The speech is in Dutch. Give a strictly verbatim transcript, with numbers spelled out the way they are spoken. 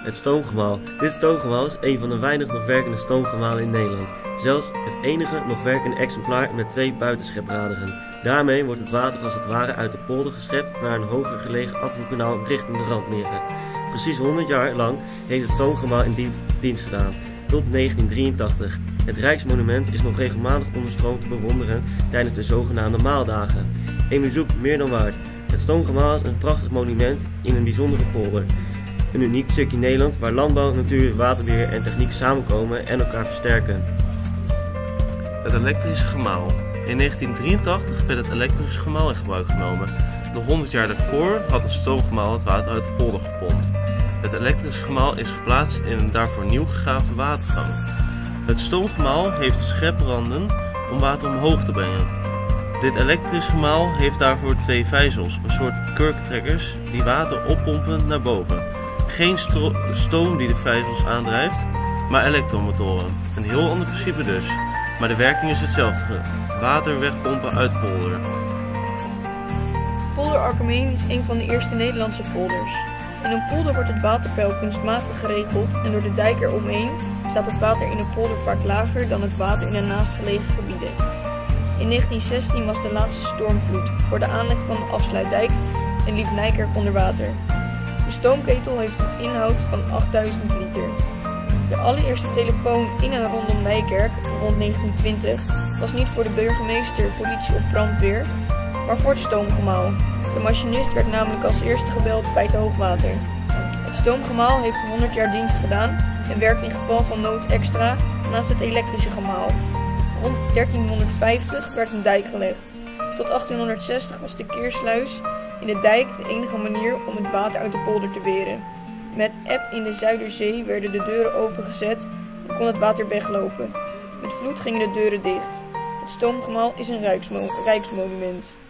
Het stoomgemaal. Dit stoomgemaal is een van de weinig nog werkende stoomgemalen in Nederland. Zelfs het enige nog werkende exemplaar met twee buitenschepraderen. Daarmee wordt het water als het ware uit de polder geschept naar een hoger gelegen afvoerkanaal richting de randmeren. Precies honderd jaar lang heeft het stoomgemaal in dienst, dienst gedaan, tot negentien drieëntachtig. Het Rijksmonument is nog regelmatig onder stroom te bewonderen tijdens de zogenaamde maaldagen. Een bezoek meer dan waard. Het stoomgemaal is een prachtig monument in een bijzondere polder. Een uniek stukje Nederland waar landbouw, natuur, waterbeheer en techniek samenkomen en elkaar versterken. Het elektrische gemaal. In negentien drieëntachtig werd het elektrische gemaal in gebruik genomen. Nog honderd jaar daarvoor had het stoomgemaal het water uit de polder gepompt. Het elektrische gemaal is geplaatst in een daarvoor nieuw gegraven watergang. Het stoomgemaal heeft schepranden om water omhoog te brengen. Dit elektrische gemaal heeft daarvoor twee vijzels, een soort kurktrekkers die water oppompen naar boven. Geen stoom die de vijzels aandrijft, maar elektromotoren. Een heel ander principe dus, maar de werking is hetzelfde. Water wegpompen uit de polder. Polder Archem is een van de eerste Nederlandse polders. In een polder wordt het waterpeil kunstmatig geregeld en door de dijk eromheen staat het water in de polder vaak lager dan het water in de naastgelegen gebieden. In negentien zestien was de laatste stormvloed voor de aanleg van de afsluitdijk en liep Nijkerk onder water. De stoomketel heeft een inhoud van achtduizend liter. De allereerste telefoon in en rondom Nijkerk, rond negentien twintig, was niet voor de burgemeester, politie of brandweer, maar voor het stoomgemaal. De machinist werd namelijk als eerste gebeld bij het hoogwater. Het stoomgemaal heeft honderd jaar dienst gedaan en werkt in geval van nood extra naast het elektrische gemaal. Rond dertienhonderdvijftig werd een dijk gelegd. Tot achttienhonderdzestig was de keersluis in de dijk de enige manier om het water uit de polder te weren. Met eb in de Zuiderzee werden de deuren opengezet en kon het water weglopen. Met vloed gingen de deuren dicht. Het stoomgemaal is een rijksmo- rijksmonument.